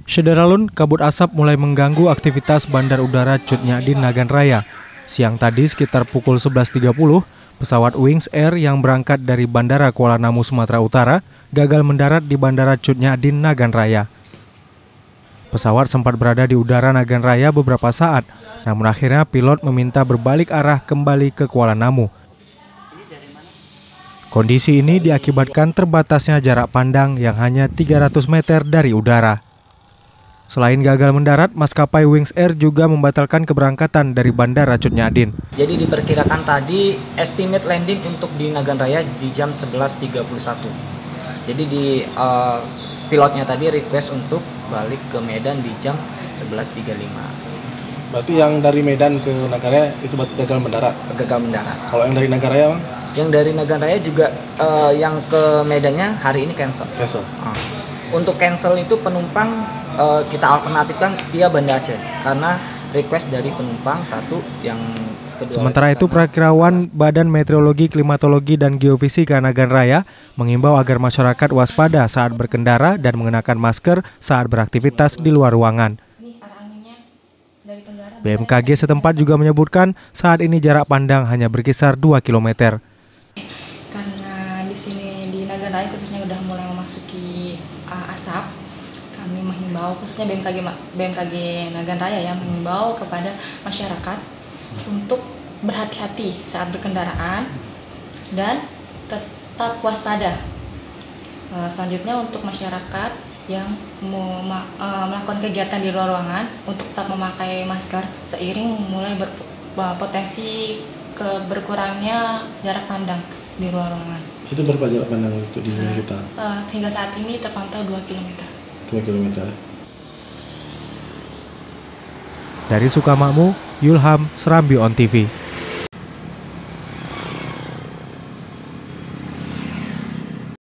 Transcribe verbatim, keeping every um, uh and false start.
Sederalun, kabut asap mulai mengganggu aktivitas Bandar Udara Cut Nyak Dien Nagan Raya. Siang tadi sekitar pukul sebelas tiga puluh, pesawat Wings Air yang berangkat dari Bandara Kuala Namu, Sumatera Utara gagal mendarat di Bandara Cut Nyak Dien Nagan Raya. Pesawat sempat berada di udara Nagan Raya beberapa saat, namun akhirnya pilot meminta berbalik arah kembali ke Kuala Namu. Kondisi ini diakibatkan terbatasnya jarak pandang yang hanya tiga ratus meter dari udara. Selain gagal mendarat, maskapai Wings Air juga membatalkan keberangkatan dari Bandara Cut Nyak Dien. Jadi diperkirakan tadi estimate landing untuk di Nagan Raya di jam sebelas tiga puluh satu. Jadi di uh, pilotnya tadi request untuk balik ke Medan di jam sebelas tiga puluh lima. Berarti yang dari Medan ke Nagan Raya itu berarti gagal mendarat? Gagal mendarat. Kalau yang dari Nagan Raya, Bang? Yang dari Nagan Raya juga uh, yang ke Medannya hari ini cancel. Cancel. Uh. Untuk cancel itu penumpang uh, kita alternatifkan via Banda Aceh karena request dari penumpang satu yang kedua. Sementara itu, Prakirawan Badan Meteorologi, Klimatologi, dan Geofisika Nagan Raya mengimbau agar masyarakat waspada saat berkendara dan mengenakan masker saat beraktivitas di luar ruangan. B M K G setempat juga menyebutkan saat ini jarak pandang hanya berkisar dua kilometer. Karena di sini di Nagan Raya khususnya udah mulai memasuki uh, asap, kami menghimbau khususnya B M K G B M K G Nagan Raya ya menghimbau kepada masyarakat untuk berhati-hati saat berkendaraan dan tetap waspada. Uh, selanjutnya untuk masyarakat yang mau uh, melakukan kegiatan di luar ruangan untuk tetap memakai masker seiring mulai berpotensi ke berkurangnya jarak pandang di luar ruangan. Itu berapa jarak pandang untuk di uh, kita? Uh, hingga saat ini terpantau dua kilometer. dua kilometer. Dari Sukamakmur, Yulham, Serambi On T V.